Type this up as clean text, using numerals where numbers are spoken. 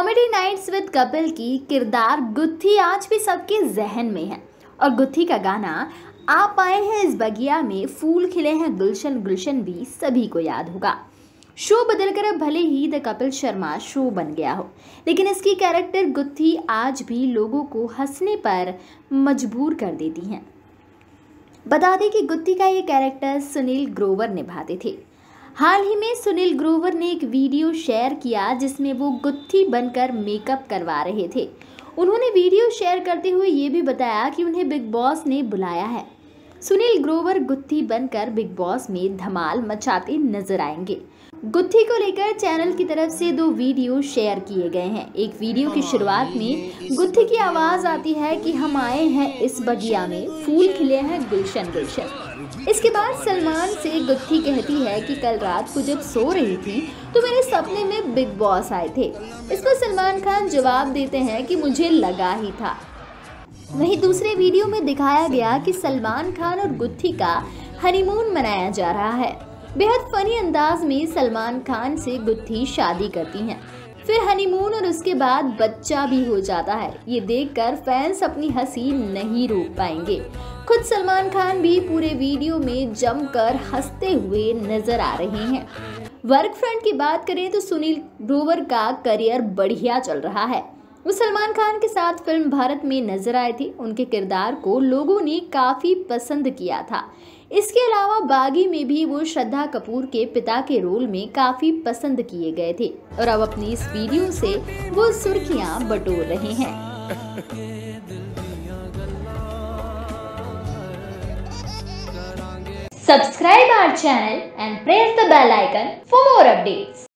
Comedy nights with Kapil की किरदार गुत्थी आज भी सबके जहन में है और गुत्थी का गाना आप आए हैं इस बगिया में फूल खिले हैं गुलशन गुलशन भी सभी को याद होगा। शो बदलकर अब भले ही द कपिल शर्मा शो बन गया हो, लेकिन इसकी कैरेक्टर गुत्थी आज भी लोगों को हंसने पर मजबूर कर देती हैं। बता दें कि गुत्थी का ये कैरेक्टर सुनील ग्रोवर निभाते थे। हाल ही में सुनील ग्रोवर ने एक वीडियो शेयर किया जिसमें वो गुत्थी बनकर मेकअप करवा रहे थे। उन्होंने वीडियो शेयर करते हुए ये भी बताया कि उन्हें बिग बॉस ने बुलाया है। सुनील ग्रोवर गुत्थी बनकर बिग बॉस में धमाल मचाते नजर आएंगे। गुत्थी को लेकर चैनल की तरफ से 2 वीडियो शेयर किए गए हैं। एक वीडियो की शुरुआत में गुत्थी की आवाज आती है कि हम आए हैं इस बगिया में फूल खिले हैं गुलशन गुलशन। इसके बाद सलमान से गुत्थी कहती है कि कल रात को जब सो रही थी तो मेरे सपने में बिग बॉस आए थे। इस पर सलमान खान जवाब देते हैं कि मुझे लगा ही था। वहीं दूसरे वीडियो में दिखाया गया कि सलमान खान और गुत्थी का हनीमून मनाया जा रहा है। बेहद फनी अंदाज में सलमान खान से गुत्थी शादी करती हैं, फिर हनीमून और उसके बाद बच्चा भी हो जाता है। ये देखकर फैंस अपनी हंसी नहीं रोक पाएंगे। खुद सलमान खान भी पूरे वीडियो में जमकर हंसते हुए नजर आ रहे हैं। वर्क फ्रंट की बात करें तो सुनील ग्रोवर का करियर बढ़िया चल रहा है। वो सलमान खान के साथ फिल्म भारत में नजर आए थे। उनके किरदार को लोगों ने काफी पसंद किया था। इसके अलावा बागी में भी वो श्रद्धा कपूर के पिता के रोल में काफी पसंद किए गए थे और अब अपनी इस वीडियो से वो सुर्खियां बटोर रहे हैं। Subscribe our channel and press the bell icon for more updates.